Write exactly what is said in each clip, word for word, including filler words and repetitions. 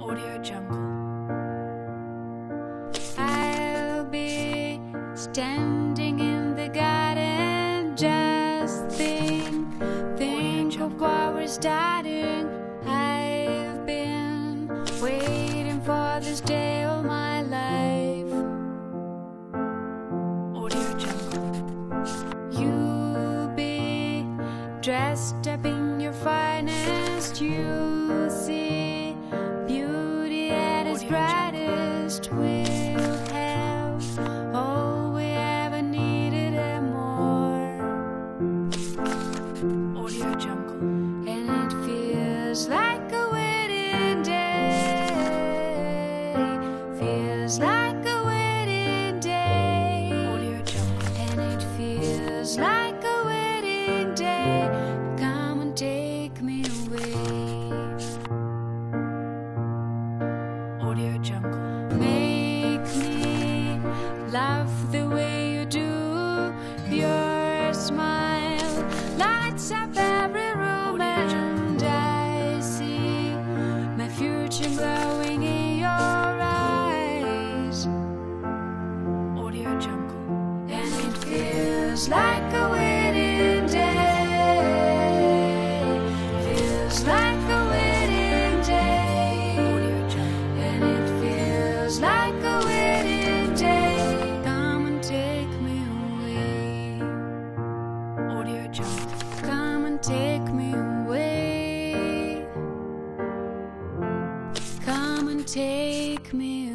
Audio Jungle. I'll be standing in the garden, just think, think of what we're starting. I've been waiting for this day all my life. Audio Jungle. You'll be dressed up in your finest. You'll see beauty at its brightest. We'll have all we ever needed and more. Audio Jungle. And it feels like a wedding day. Feels like a wedding day. Audio Jungle. And it feels like a wedding day. Come and take me away. Audio Jungle. Make me love the way you do. Your smile lights up every room, and I see my future glowing in your eyes. Audio Jungle. And it feels like a wedding day. Feels like a wedding day. Audio Jungle. And it feels like a wedding day. Come and take me away. Audio Jungle. Come and take me away. Come and take me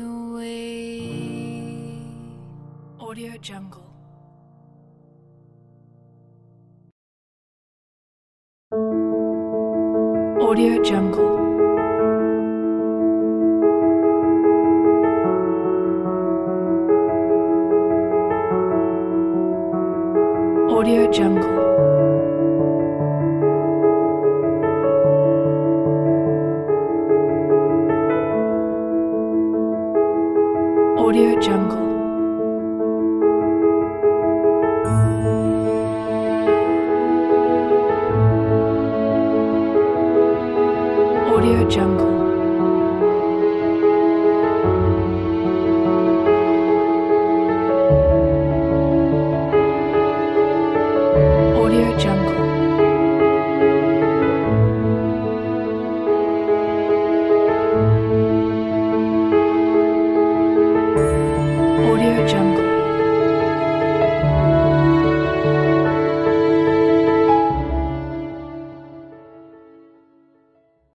away. Audio Jungle. Audio Jungle. Audio Jungle. Audio Jungle. Audio Jungle.